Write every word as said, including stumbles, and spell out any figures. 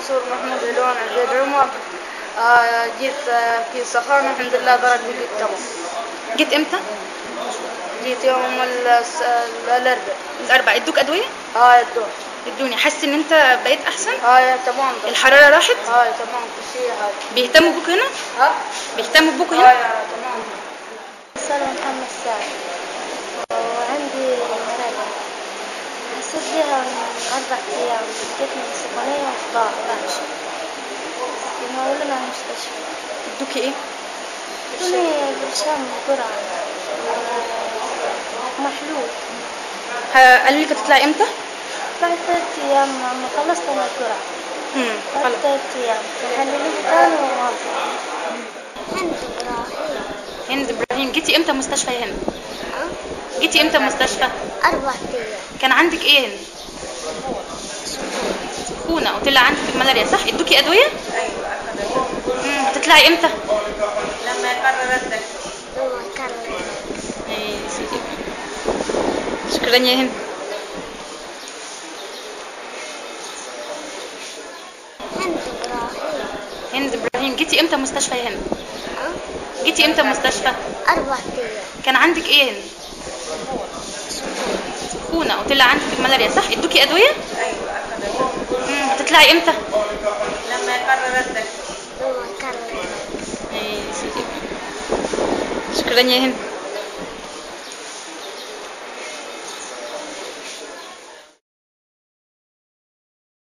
منصور محمود علوان عبد عمر. آه جيت آه في سخانة الحمد لله درجة جيت تمام. جيت امتى؟ جيت يوم الس- الأربعاء. الاربعاء. ادوك ادويه؟ هاي الدور. ادوني. حاسس ان انت بقيت احسن؟ هاي تمام. الحراره راحت؟ هاي تمام كل شيء. هاي بيهتموا بوك هنا؟ ها؟ بيهتموا بوك هاي هنا؟ تمام. سلمى محمد سعد وعندي مرض حسيت بيها من أربع أيام. جيت من السخونية وطلع وحش ينقلوا لنا المستشفى. ادوكي ايه؟ ادوني برشام جرعة محلول. ها- قالوا لك هتطلعي امتى؟ بعد ثلاث أيام لما خلصت أنا الجرعة. امم بعد خلاص. ثلاث أيام حللوا لي تاني ووافق. هند إبراهيم. هند ابراهيم. جيتي امتى مستشفى يا هند؟ جيتي امتى مستشفى؟ أربع أيام. كان عندك ايه هند؟ سخونه. وطلع عندك الملاريا صح؟ ادوكي ادويه؟ ايوه اخذت. امم هتطلعي امتى؟ لما يقرر الدكتور. هو كرر. ايه يا سيدي. شكرا يا هند. هند إبراهيم. هند ابراهيم. جيتي امتى مستشفى يا هند؟ جيتي امتى مستشفى؟ أربع أيام. كان عندك ايه هند؟ سخونه. وطلع عندك الملاريا صح؟ ادوكي ادويه؟ ايوه اخذت. امم هتطلعي امتى؟ لما يقرر الدكتور. هو كرر. ايه يا سيدي. شكرا يا هند.